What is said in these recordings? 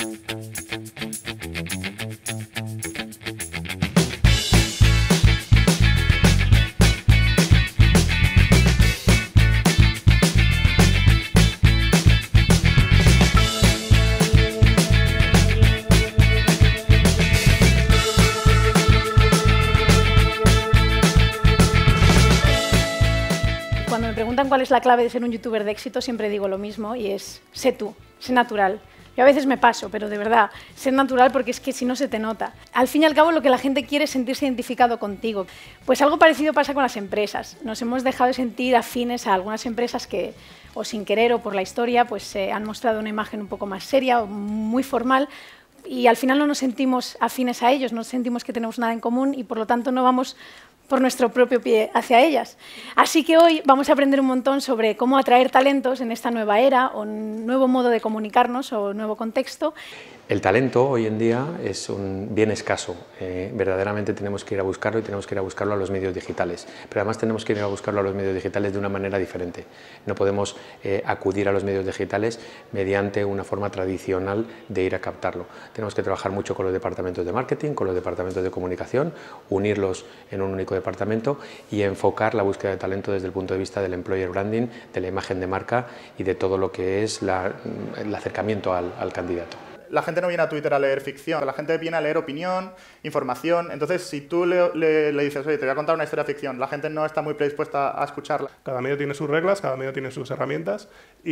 Cuando me preguntan cuál es la clave de ser un youtuber de éxito, siempre digo lo mismo y es: sé tú, sé natural. Yo a veces me paso, pero de verdad, ser natural, porque es que si no se te nota. Al fin y al cabo, lo que la gente quiere es sentirse identificado contigo. Pues algo parecido pasa con las empresas. Nos hemos dejado de sentir afines a algunas empresas que, o sin querer o por la historia, pues han mostrado una imagen un poco más seria o muy formal, y al final no nos sentimos afines a ellos, no sentimos que tenemos nada en común y por lo tanto no vamos por nuestro propio pie hacia ellas. Así que hoy vamos a aprender un montón sobre cómo atraer talentos en esta nueva era o un nuevo modo de comunicarnos o nuevo contexto. El talento hoy en día es un bien escaso. Verdaderamente tenemos que ir a buscarlo y tenemos que ir a buscarlo a los medios digitales. Pero además tenemos que ir a buscarlo a los medios digitales de una manera diferente. No podemos acudir a los medios digitales mediante una forma tradicional de ir a captarlo. Tenemos que trabajar mucho con los departamentos de marketing, con los departamentos de comunicación, unirlos en un único departamento y enfocar la búsqueda de talento desde el punto de vista del employer branding, de la imagen de marca y de todo lo que es el acercamiento al candidato. La gente no viene a Twitter a leer ficción, la gente viene a leer opinión, información. Entonces, si tú le dices, oye, te voy a contar una historia de ficción, la gente no está muy predispuesta a escucharla. Cada medio tiene sus reglas, cada medio tiene sus herramientas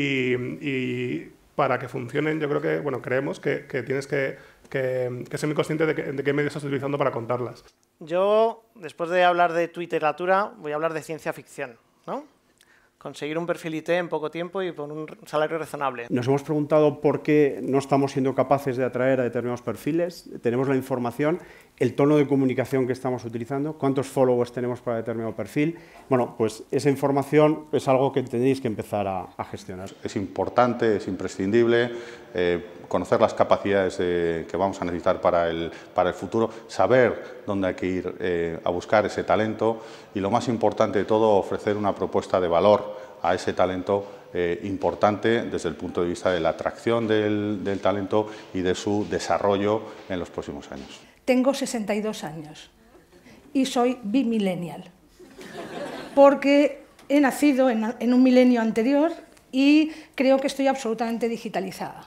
y para que funcionen, yo creo que, bueno, creemos que tienes que ser muy consciente de qué medio estás utilizando para contarlas. Yo, después de hablar de Twitteratura, voy a hablar de ciencia ficción, ¿no? Conseguir un perfil IT en poco tiempo y por un salario razonable. Nos hemos preguntado por qué no estamos siendo capaces de atraer a determinados perfiles. Tenemos la información, el tono de comunicación que estamos utilizando, cuántos followers tenemos para determinado perfil. Bueno, pues esa información es algo que tenéis que empezar a gestionar. Es importante, es imprescindible conocer las capacidades que vamos a necesitar para el futuro, saber dónde hay que ir a buscar ese talento y, lo más importante de todo, ofrecer una propuesta de valor a ese talento importante desde el punto de vista de la atracción del talento y de su desarrollo en los próximos años. Tengo 62 años y soy bimillennial, porque he nacido en un milenio anterior y creo que estoy absolutamente digitalizada.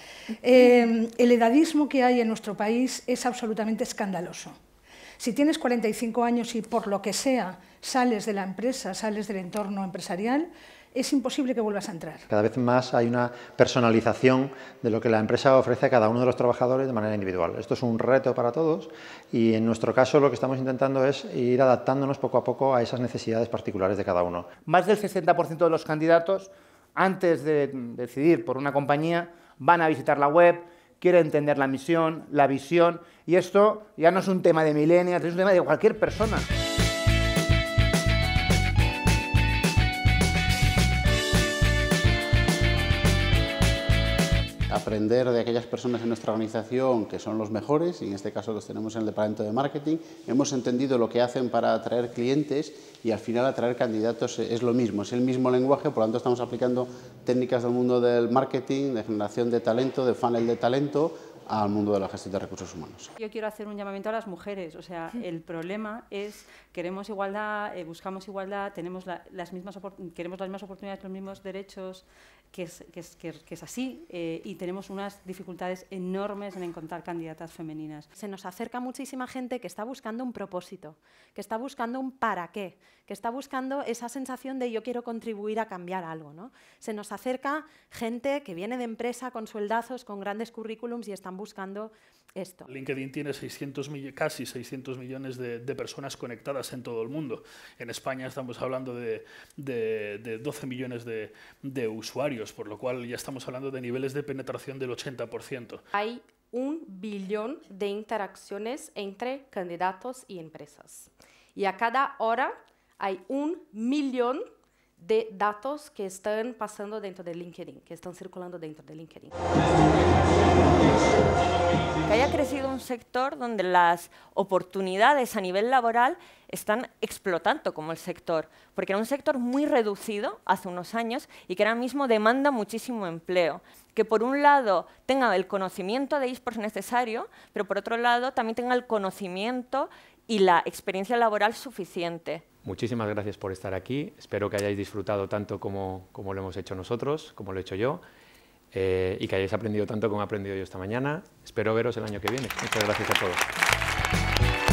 El edadismo que hay en nuestro país es absolutamente escandaloso. Si tienes 45 años y por lo que sea sales de la empresa, sales del entorno empresarial, es imposible que vuelvas a entrar. Cada vez más hay una personalización de lo que la empresa ofrece a cada uno de los trabajadores de manera individual. Esto es un reto para todos y en nuestro caso lo que estamos intentando es ir adaptándonos poco a poco a esas necesidades particulares de cada uno. Más del 60% de los candidatos, antes de decidir por una compañía, van a visitar la web, quieren entender la misión, la visión, y esto ya no es un tema de millennials, es un tema de cualquier persona. Aprender de aquellas personas en nuestra organización que son los mejores, y en este caso los tenemos en el departamento de marketing. Hemos entendido lo que hacen para atraer clientes y al final atraer candidatos es lo mismo, es el mismo lenguaje, por lo tanto estamos aplicando técnicas del mundo del marketing, de generación de talento, de funnel de talento, al mundo de la gestión de recursos humanos. Yo quiero hacer un llamamiento a las mujeres, o sea, el problema es queremos igualdad, buscamos igualdad, tenemos queremos las mismas oportunidades, los mismos derechos, que es así, y tenemos unas dificultades enormes en encontrar candidatas femeninas. Se nos acerca muchísima gente que está buscando un propósito, que está buscando un para qué, que está buscando esa sensación de yo quiero contribuir a cambiar algo, ¿no? Se nos acerca gente que viene de empresa con sueldazos, con grandes currículums y están buscando esto. LinkedIn tiene casi 600 millones de personas conectadas en todo el mundo. En España estamos hablando de 12 millones de usuarios, por lo cual ya estamos hablando de niveles de penetración del 80%. Hay 1 billón de interacciones entre candidatos y empresas. Y a cada hora hay 1 millón de datos que están pasando dentro de LinkedIn, que están circulando dentro de LinkedIn. Que haya crecido un sector donde las oportunidades a nivel laboral están explotando como el sector, porque era un sector muy reducido hace unos años y que ahora mismo demanda muchísimo empleo. Que por un lado tenga el conocimiento de eSports necesario, pero por otro lado también tenga el conocimiento y la experiencia laboral suficiente. Muchísimas gracias por estar aquí. Espero que hayáis disfrutado tanto como lo hemos hecho nosotros, como lo he hecho yo, y que hayáis aprendido tanto como he aprendido yo esta mañana. Espero veros el año que viene. Muchas gracias a todos.